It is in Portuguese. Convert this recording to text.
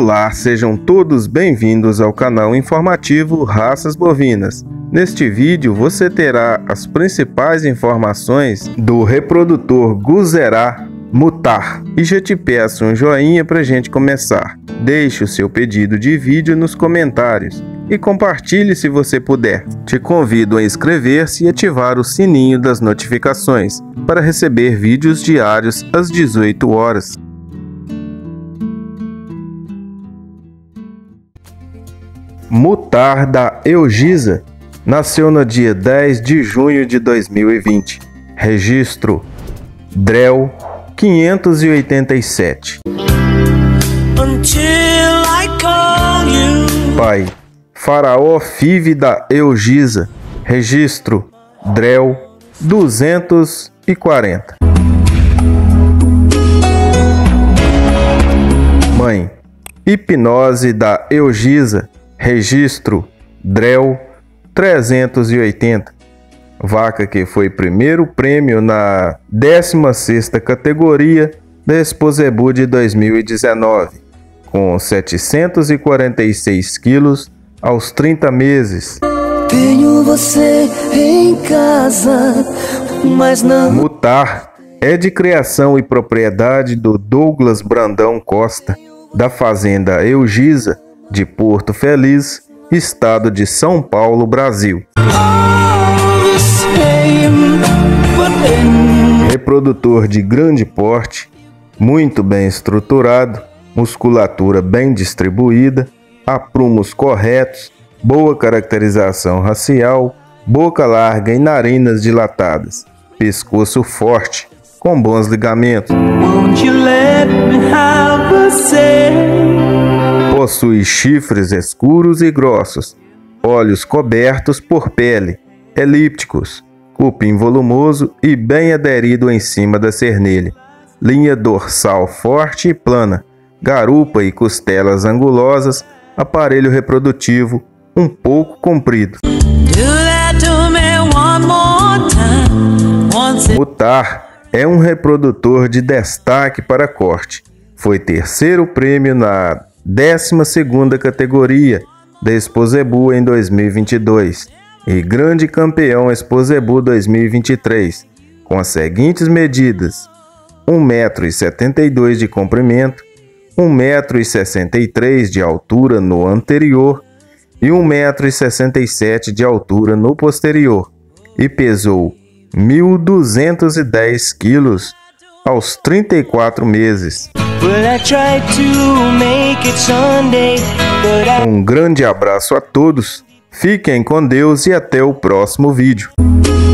Olá, sejam todos bem-vindos ao canal informativo Raças Bovinas. Neste vídeo você terá as principais informações do reprodutor Guzerá Mutar. E já te peço um joinha para a gente começar. Deixe o seu pedido de vídeo nos comentários e compartilhe se você puder. Te convido a inscrever-se e ativar o sininho das notificações para receber vídeos diários às 18 horas. Mutar da Eugisa nasceu no dia 10 de junho de 2020. Registro DREL 587. Pai Faraó Five da Eugisa. Registro DREL 240. Mãe Hipnose da Eugisa. Registro DREL 380. Vaca que foi primeiro prêmio na 16ª categoria da Exposebu de 2019, com 746 quilos aos 30 meses. Tenho você em casa, mas não... Mutar é de criação e propriedade do Douglas Brandão Costa, da fazenda Eugisa, de Porto Feliz, estado de São Paulo, Brasil. Reprodutor de grande porte, muito bem estruturado, musculatura bem distribuída, aprumos corretos, boa caracterização racial, boca larga e narinas dilatadas, pescoço forte, com bons ligamentos. Possui chifres escuros e grossos, olhos cobertos por pele, elípticos, cupim volumoso e bem aderido em cima da cernelha, linha dorsal forte e plana, garupa e costelas angulosas, aparelho reprodutivo um pouco comprido. Mutar é um reprodutor de destaque para corte. Foi terceiro prêmio na 12ª categoria da Exposebu em 2022 e grande campeão Exposebu 2023, com as seguintes medidas: 1,72 m de comprimento, 1,63 m de altura no anterior e 1,67 m de altura no posterior, e pesou 1.210 quilos aos 34 meses. Um grande abraço a todos, fiquem com Deus e até o próximo vídeo.